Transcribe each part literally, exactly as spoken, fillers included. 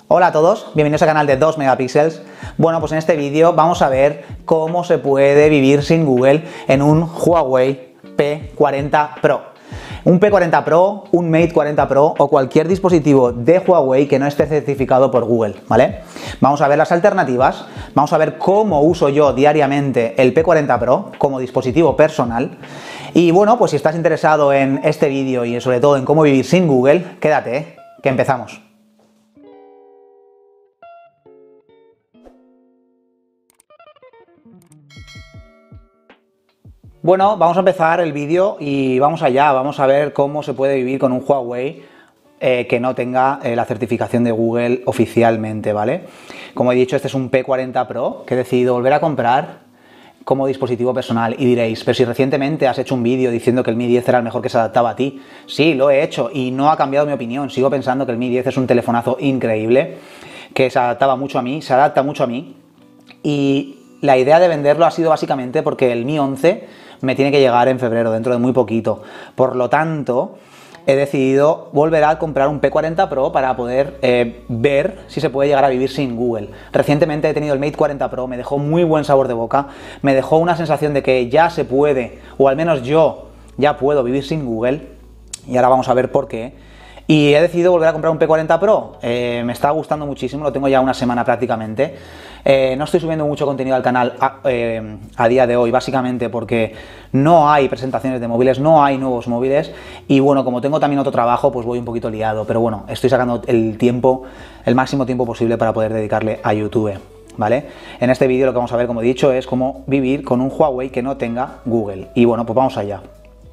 Hola a todos, bienvenidos al canal de dos megapíxeles. Bueno, pues en este vídeo vamos a ver cómo se puede vivir sin Google en un Huawei P cuarenta Pro. Un P cuarenta Pro, un Mate cuarenta Pro o cualquier dispositivo de Huawei que no esté certificado por Google, ¿vale? Vamos a ver las alternativas, vamos a ver cómo uso yo diariamente el P cuarenta Pro como dispositivo personal. Y bueno, pues si estás interesado en este vídeo y sobre todo en cómo vivir sin Google, quédate, ¿eh? Que empezamos. Bueno, vamos a empezar el vídeo y vamos allá, vamos a ver cómo se puede vivir con un Huawei eh, que no tenga eh, la certificación de Google oficialmente, ¿vale? Como he dicho, este es un P cuarenta Pro que he decidido volver a comprar como dispositivo personal y diréis, pero si recientemente has hecho un vídeo diciendo que el Mi diez era el mejor que se adaptaba a ti. Sí, lo he hecho y no ha cambiado mi opinión, sigo pensando que el Mi diez es un telefonazo increíble, que se adaptaba mucho a mí, se adapta mucho a mí y la idea de venderlo ha sido básicamente porque el Mi once me tiene que llegar en febrero, dentro de muy poquito. Por lo tanto, he decidido volver a comprar un P cuarenta Pro para poder eh, ver si se puede llegar a vivir sin Google. Recientemente he tenido el Mate cuarenta Pro, me dejó muy buen sabor de boca, me dejó una sensación de que ya se puede, o al menos yo ya puedo vivir sin Google, y ahora vamos a ver por qué. Y he decidido volver a comprar un P cuarenta Pro, eh, me está gustando muchísimo, lo tengo ya una semana prácticamente. Eh, no estoy subiendo mucho contenido al canal a, eh, a día de hoy, básicamente porque no hay presentaciones de móviles, no hay nuevos móviles y bueno, como tengo también otro trabajo, pues voy un poquito liado, pero bueno, estoy sacando el tiempo, el máximo tiempo posible para poder dedicarle a YouTube, ¿vale? En este vídeo lo que vamos a ver, como he dicho, es cómo vivir con un Huawei que no tenga Google y bueno, pues vamos allá.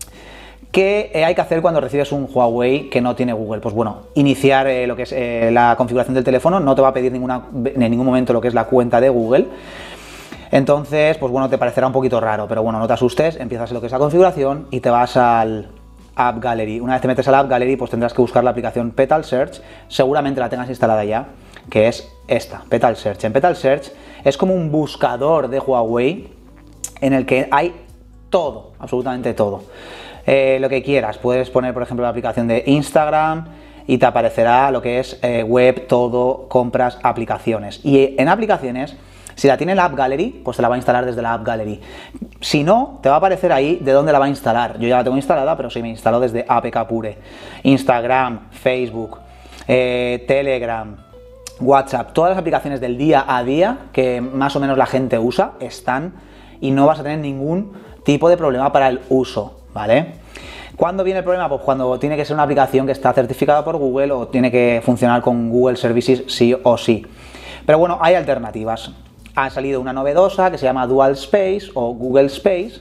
¿Qué hay que hacer cuando recibes un Huawei que no tiene Google? Pues bueno, iniciar eh, lo que es eh, la configuración del teléfono, no te va a pedir ninguna, en ningún momento lo que es la cuenta de Google. Entonces, pues bueno, te parecerá un poquito raro, pero bueno, no te asustes, empiezas lo que es la configuración y te vas al App Gallery. Una vez te metes al App Gallery, pues tendrás que buscar la aplicación Petal Search, seguramente la tengas instalada ya, que es esta, Petal Search. En Petal Search es como un buscador de Huawei en el que hay todo, absolutamente todo. Eh, lo que quieras, puedes poner por ejemplo la aplicación de Instagram y te aparecerá lo que es eh, web, todo, compras, aplicaciones. Y en aplicaciones, si la tiene la App Gallery, pues te la va a instalar desde la App Gallery. Si no, te va a aparecer ahí de dónde la va a instalar. Yo ya la tengo instalada, pero sí me instaló desde A P K Pure. Instagram, Facebook, eh, Telegram, WhatsApp, todas las aplicaciones del día a día que más o menos la gente usa están y no vas a tener ningún tipo de problema para el uso. ¿Vale? ¿Cuándo viene el problema? Pues cuando tiene que ser una aplicación que está certificada por Google o tiene que funcionar con Google Services sí o sí. Pero bueno, hay alternativas. Ha salido una novedosa que se llama Dual Space o Google Space,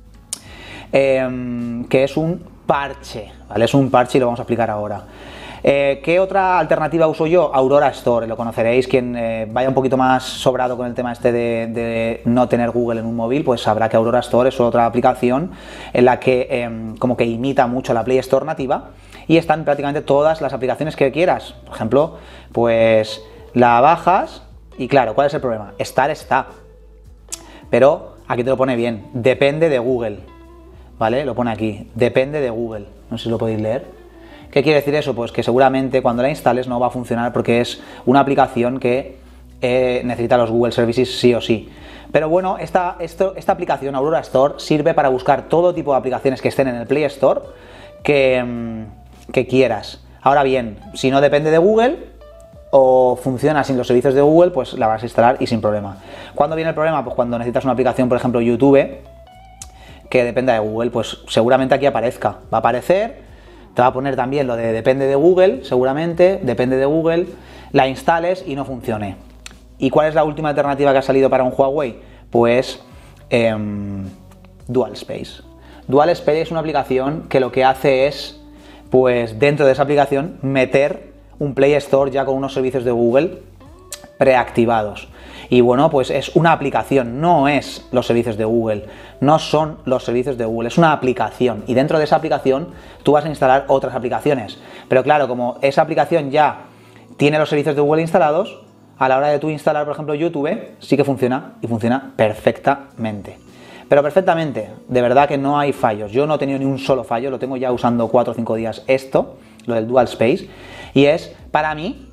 eh, que es un parche, ¿vale? Es un parche y lo vamos a explicar ahora. Eh, ¿Qué otra alternativa uso yo? Aurora Store, lo conoceréis. Quien eh, vaya un poquito más sobrado con el tema este de, de no tener Google en un móvil, pues sabrá que Aurora Store es otra aplicación en la que eh, como que imita mucho la Play Store nativa y están prácticamente todas las aplicaciones que quieras. Por ejemplo, pues la bajas y claro, ¿cuál es el problema? Estar está, pero aquí te lo pone bien, depende de Google, ¿vale? Lo pone aquí, depende de Google, no sé si lo podéis leer. ¿Qué quiere decir eso? Pues que seguramente cuando la instales no va a funcionar porque es una aplicación que eh, necesita los Google Services sí o sí. Pero bueno, esta, esto, esta aplicación Aurora Store sirve para buscar todo tipo de aplicaciones que estén en el Play Store que, que quieras. Ahora bien, si no depende de Google o funciona sin los servicios de Google, pues la vas a instalar y sin problema. ¿Cuándo viene el problema? Pues cuando necesitas una aplicación, por ejemplo YouTube, que dependa de Google, pues seguramente aquí aparezca. Va a aparecer. Te va a poner también lo de depende de Google, seguramente, depende de Google, la instales y no funcione. ¿Y cuál es la última alternativa que ha salido para un Huawei? Pues eh, Dual Space. Dual Space es una aplicación que lo que hace es, pues dentro de esa aplicación, meter un Play Store ya con unos servicios de Google preactivados. Y bueno, pues es una aplicación, no es los servicios de Google, no son los servicios de Google, es una aplicación y dentro de esa aplicación tú vas a instalar otras aplicaciones. Pero claro, como esa aplicación ya tiene los servicios de Google instalados, a la hora de tú instalar, por ejemplo, YouTube, sí que funciona y funciona perfectamente. Pero perfectamente, de verdad que no hay fallos. Yo no he tenido ni un solo fallo, lo tengo ya usando cuatro o cinco días esto, lo del Dual Space, y es, para mí,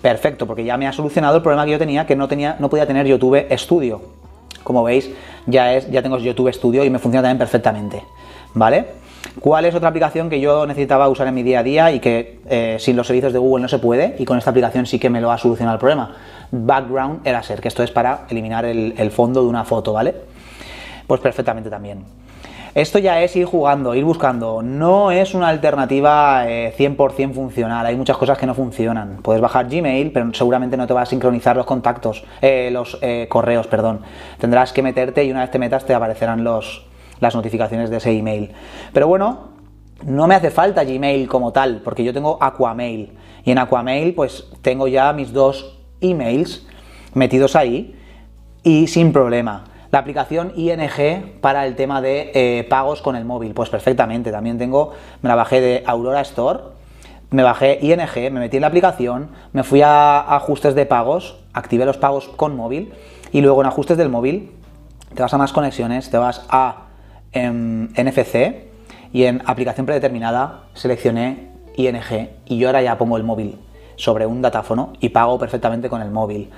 perfecto, porque ya me ha solucionado el problema que yo tenía, que no, tenía, no podía tener YouTube Studio. Como veis, ya, es, ya tengo YouTube Studio y me funciona también perfectamente, ¿vale? ¿Cuál es otra aplicación que yo necesitaba usar en mi día a día y que eh, sin los servicios de Google no se puede? Y con esta aplicación sí que me lo ha solucionado el problema. Background Eraser, que esto es para eliminar el, el fondo de una foto, ¿vale? Pues perfectamente también. Esto ya es ir jugando, ir buscando. No es una alternativa eh, cien por cien funcional. Hay muchas cosas que no funcionan. Puedes bajar Gmail, pero seguramente no te va a sincronizar los contactos, eh, los eh, correos, perdón. Tendrás que meterte y una vez te metas te aparecerán los, las notificaciones de ese email. Pero bueno, no me hace falta Gmail como tal, porque yo tengo Aquamail. Y en Aquamail pues tengo ya mis dos emails metidos ahí y sin problema. La aplicación I N G para el tema de eh, pagos con el móvil, pues perfectamente, también tengo, me la bajé de Aurora Store, me bajé I N G, me metí en la aplicación, me fui a ajustes de pagos, activé los pagos con móvil y luego en ajustes del móvil te vas a más conexiones, te vas a em, N F C y en aplicación predeterminada seleccioné I N G y yo ahora ya pongo el móvil sobre un datáfono y pago perfectamente con el móvil.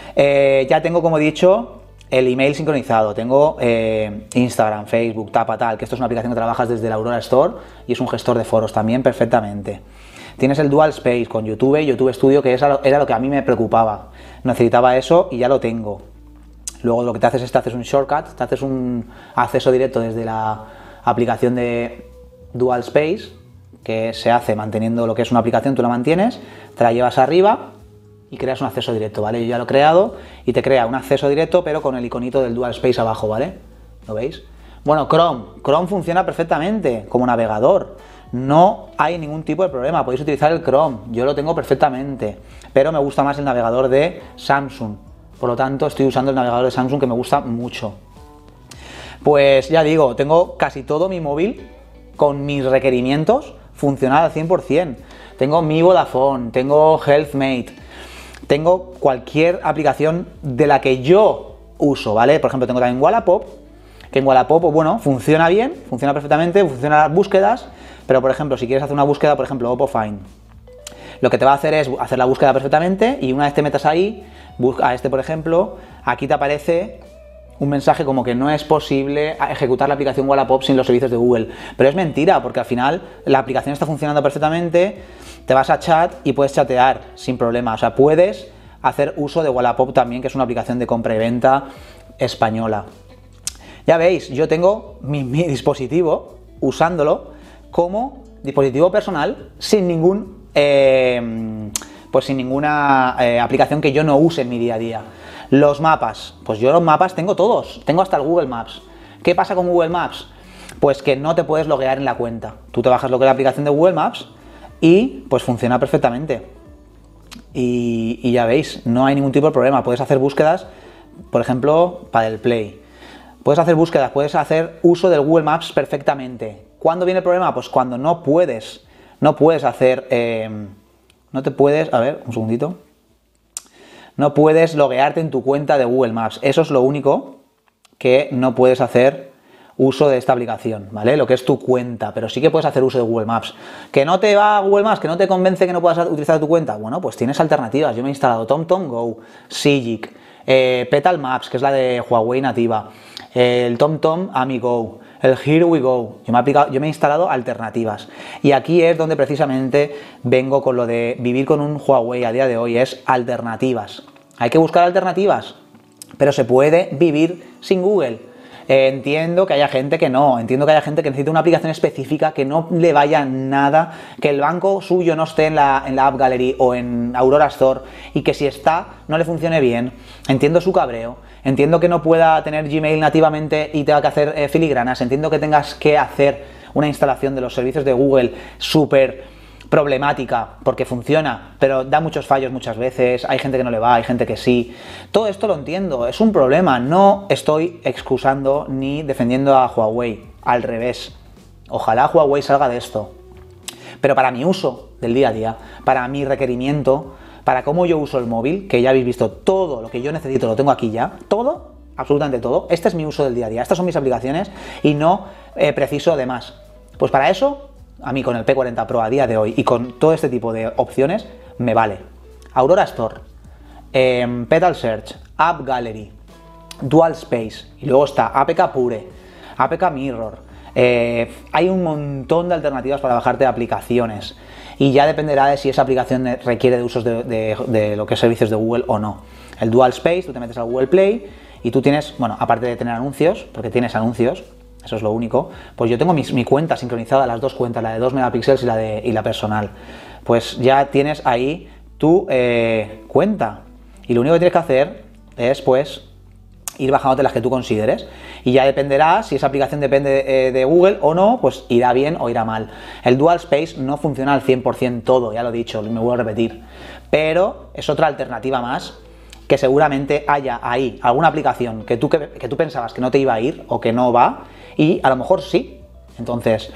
Eh, ya tengo, como he dicho, el email sincronizado, tengo eh, Instagram, Facebook, Tapa Tal, que esto es una aplicación que trabajas desde la Aurora Store y es un gestor de foros también perfectamente. Tienes el Dual Space con YouTube y YouTube Studio, que era lo que a mí me preocupaba. Necesitaba eso y ya lo tengo. Luego lo que te haces es te haces un shortcut, te haces un acceso directo desde la aplicación de Dual Space, que se hace manteniendo lo que es una aplicación, tú la mantienes, te la llevas arriba y creas un acceso directo, ¿vale? Yo ya lo he creado y te crea un acceso directo, pero con el iconito del Dual Space abajo, ¿vale? ¿Lo veis? Bueno, Chrome. Chrome funciona perfectamente como navegador. No hay ningún tipo de problema. Podéis utilizar el Chrome. Yo lo tengo perfectamente. Pero me gusta más el navegador de Samsung. Por lo tanto, estoy usando el navegador de Samsung, que me gusta mucho. Pues ya digo, tengo casi todo mi móvil con mis requerimientos funcional al cien por cien. Tengo mi Vodafone, tengo HealthMate, tengo cualquier aplicación de la que yo uso, ¿vale? Por ejemplo, tengo también Wallapop, que en Wallapop, bueno, funciona bien, funciona perfectamente, funcionan las búsquedas, pero por ejemplo, si quieres hacer una búsqueda, por ejemplo, Oppo Find, lo que te va a hacer es hacer la búsqueda perfectamente y una vez te metas ahí, busca a este, por ejemplo, aquí te aparece un mensaje como que no es posible ejecutar la aplicación Wallapop sin los servicios de Google, pero es mentira, porque al final la aplicación está funcionando perfectamente. Te vas a chat y puedes chatear sin problema, o sea, puedes hacer uso de Wallapop también, que es una aplicación de compra y venta española. Ya veis, yo tengo mi, mi dispositivo usándolo como dispositivo personal sin ningún, eh, pues sin ninguna eh, aplicación que yo no use en mi día a día. Los mapas, pues yo los mapas tengo todos, tengo hasta el Google Maps. ¿Qué pasa con Google Maps? Pues que no te puedes loguear en la cuenta. Tú te bajas lo que es la aplicación de Google Maps y pues funciona perfectamente. Y, y ya veis, no hay ningún tipo de problema. Puedes hacer búsquedas, por ejemplo, para el Play. Puedes hacer búsquedas, puedes hacer uso del Google Maps perfectamente. ¿Cuándo viene el problema? Pues cuando no puedes, no puedes hacer, eh, no te puedes, a ver, un segundito. No puedes loguearte en tu cuenta de Google Maps. Eso es lo único que no puedes hacer uso de esta aplicación, ¿vale? Lo que es tu cuenta, pero sí que puedes hacer uso de Google Maps. ¿Que no te va a Google Maps? ¿Que no te convence que no puedas utilizar tu cuenta? Bueno, pues tienes alternativas. Yo me he instalado TomTom Go, Sigic, eh, Petal Maps, que es la de Huawei nativa, eh, el TomTom AmiGo, el Here We Go. Yo me, he aplicado, yo me he instalado alternativas. Y aquí es donde precisamente vengo con lo de vivir con un Huawei a día de hoy, es alternativas. Hay que buscar alternativas, pero se puede vivir sin Google. Eh, entiendo que haya gente que no, entiendo que haya gente que necesita una aplicación específica, que no le vaya nada, que el banco suyo no esté en la, en la App Gallery o en Aurora Store y que si está no le funcione bien. Entiendo su cabreo, entiendo que no pueda tener Gmail nativamente y tenga que hacer eh, filigranas, entiendo que tengas que hacer una instalación de los servicios de Google súper problemática porque funciona, pero da muchos fallos muchas veces, hay gente que no le va, hay gente que sí. Todo esto lo entiendo, es un problema, no estoy excusando ni defendiendo a Huawei, al revés. Ojalá Huawei salga de esto. Pero para mi uso del día a día, para mi requerimiento, para cómo yo uso el móvil, que ya habéis visto todo lo que yo necesito, lo tengo aquí ya, todo, absolutamente todo, este es mi uso del día a día, estas son mis aplicaciones y no eh, preciso de más. Pues para eso, a mí con el P cuarenta Pro a día de hoy y con todo este tipo de opciones, me vale. Aurora Store, eh, Pedal Search, App Gallery, Dual Space, y luego está A P K Pure, A P K Mirror. Eh, hay un montón de alternativas para bajarte aplicaciones y ya dependerá de si esa aplicación requiere de usos de, de, de lo que es servicios de Google o no. El Dual Space, tú te metes al Google Play y tú tienes, bueno, aparte de tener anuncios, porque tienes anuncios, eso es lo único, pues yo tengo mi, mi cuenta sincronizada, las dos cuentas, la de dos megapíxeles y la, de, y la personal. Pues ya tienes ahí tu eh, cuenta y lo único que tienes que hacer es pues ir bajándote las que tú consideres y ya dependerá si esa aplicación depende de, de Google o no, pues irá bien o irá mal. El Dual Space no funciona al cien por cien todo, ya lo he dicho, me vuelvo a repetir, pero es otra alternativa más que seguramente haya ahí alguna aplicación que tú, que, que tú pensabas que no te iba a ir o que no va y a lo mejor sí. Entonces,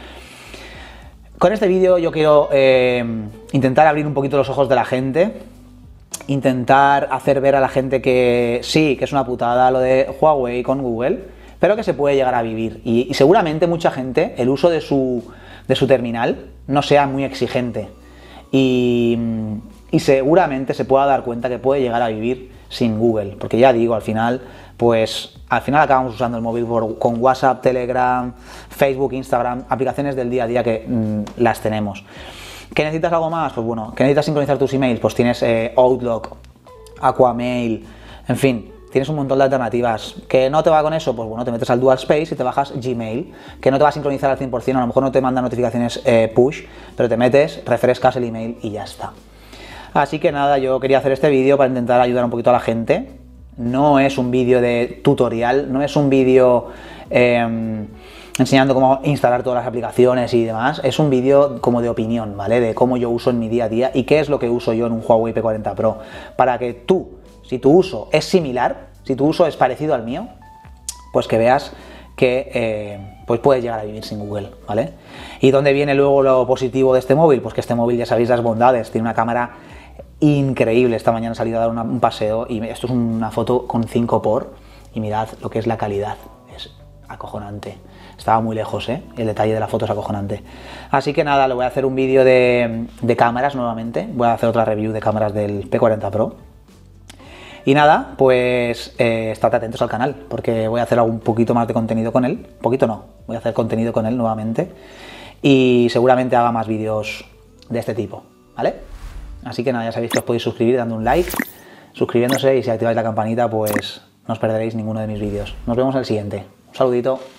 con este vídeo yo quiero eh, intentar abrir un poquito los ojos de la gente, intentar hacer ver a la gente que sí, que es una putada lo de Huawei con Google, pero que se puede llegar a vivir. Y, y seguramente mucha gente, el uso de su, de su terminal no sea muy exigente. Y, y seguramente se pueda dar cuenta que puede llegar a vivir sin Google. Porque ya digo, al final, pues al final acabamos usando el móvil por, con WhatsApp, Telegram, Facebook, Instagram, aplicaciones del día a día que mmm, las tenemos. ¿Que necesitas algo más? Pues bueno, ¿que necesitas sincronizar tus emails? Pues tienes eh, Outlook, Aquamail, en fin, tienes un montón de alternativas. ¿Que no te va con eso? Pues bueno, te metes al Dual Space y te bajas Gmail, que no te va a sincronizar al cien por cien, a lo mejor no te manda notificaciones eh, push, pero te metes, refrescas el email y ya está. Así que nada, yo quería hacer este vídeo para intentar ayudar un poquito a la gente. No es un vídeo de tutorial, no es un vídeo eh, enseñando cómo instalar todas las aplicaciones y demás, es un vídeo como de opinión, ¿vale? De cómo yo uso en mi día a día y qué es lo que uso yo en un Huawei P cuarenta Pro, para que tú, si tu uso es similar, si tu uso es parecido al mío, pues que veas que eh, pues puedes llegar a vivir sin Google, ¿vale? ¿Y dónde viene luego lo positivo de este móvil? Pues que este móvil, ya sabéis las bondades, tiene una cámara increíble. Esta mañana he salido a dar una, un paseo y esto es una foto con cinco por y mirad lo que es la calidad, es acojonante. Estaba muy lejos, ¿eh? El detalle de la foto es acojonante. Así que nada, le voy a hacer un vídeo de, de cámaras nuevamente. Voy a hacer otra review de cámaras del P cuarenta Pro. Y nada, pues eh, estad atentos al canal, porque voy a hacer un poquito más de contenido con él. Poquito no, voy a hacer contenido con él nuevamente. Y seguramente haga más vídeos de este tipo, ¿vale? Así que nada, ya sabéis que os podéis suscribir dando un like, suscribiéndose y si activáis la campanita, pues no os perderéis ninguno de mis vídeos. Nos vemos en el siguiente. Un saludito.